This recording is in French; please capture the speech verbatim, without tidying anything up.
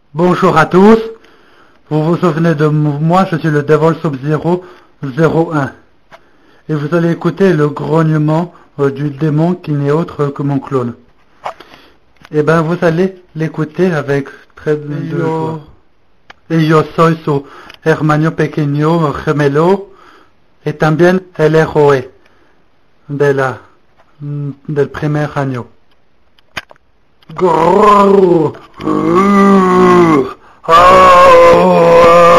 Bonjour à tous, vous vous souvenez de moi, je suis le Devil Sub-Zero zéro un. Et vous allez écouter le grognement euh, du démon qui n'est autre que mon clone. Et ben vous allez l'écouter avec très de joie. Et yo soy su hermano pequeño gemelo y también el héroe de la, del primer año. Grrrr. Ah.